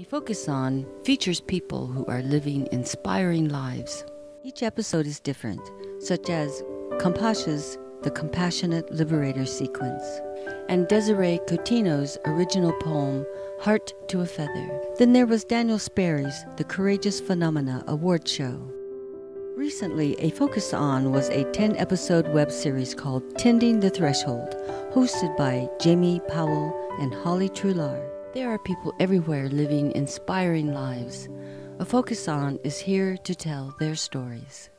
A Focus On features people who are living inspiring lives. Each episode is different, such as Compasha's The Compassionate Liberator sequence, and Desiree Coutinho's original poem, Heart to a Feather. Then there was Daniel Sperry's The Courageous Phenomena award show. Recently, A Focus On was a 10-episode web series called Tending the Threshold, hosted by Jamie Powell and Holly Trular. There are people everywhere living inspiring lives. A Focus On is here to tell their stories.